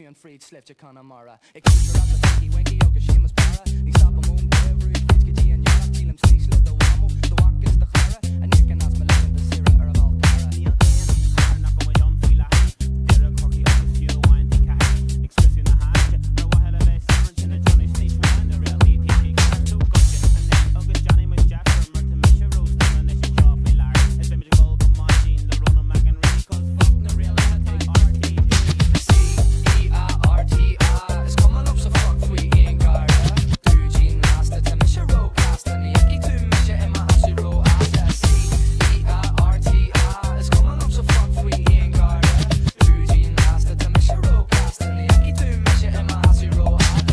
an fríd slifte Connemara. Ik kies er op de winky ook Seamus para. Die stap om every fridge die en jara til hem sliesle de wamo. De wak is de gara en ik kan as me leggen de sira er al para. Neil Ian, haar nak om John Fila. Derek Corky op de few wine die cat. Express in the hash. Er wa hele wees summer in a Johnny Sneak man. The real ET car to gotcha. And then August Johnny with Jack for Merton Misha Rose. And then she shop in Larry. It's been go come machine the run of Mac and Ray. Cause fuck the real take C.E.A.R.T.A is coming up so fuck we ain't got it. Do Gene last the Misha Row cast and the Yaki to Misha in my house row as C.E.A.R.T.A is coming up so fuck we ain't got it. Do Gene last the Misha Row cast and the Yaki to Misha in my house row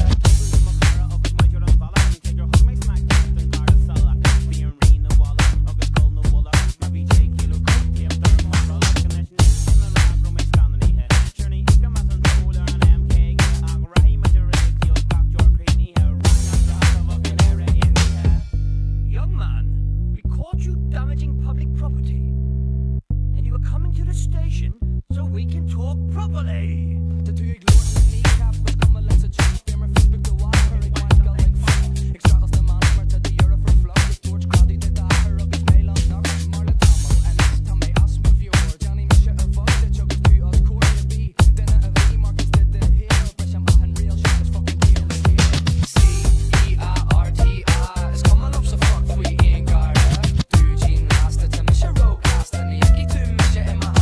station so we can talk properly. The two Glór and KNEECAP was coming let's a chat. Beamer Facebook the water ik was got like fuck. Ik straals de man maar to the euro for vlog. Ik torch Craddy de dager op is mail on knock. Marla Tomo en is Tommy as me viewer. Johnny Misha avoid the joke to us core to be. Then a V Marcus did the hero. But I'm on real shit is fucking real here. C.E.A.R.T.A is coming up so fuck we ain't got it. Do Gene last the Misha Row cast and the Yaki to Misha in my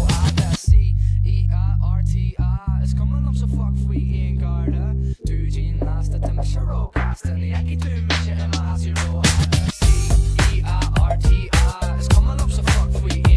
C.E.A.R.T.A is coming up so fuck we ain't got it. Do Gene last the Misha Row cast and the Yaki to Misha in my house row. C.E.A.R.T.A is coming up so fuck we ain't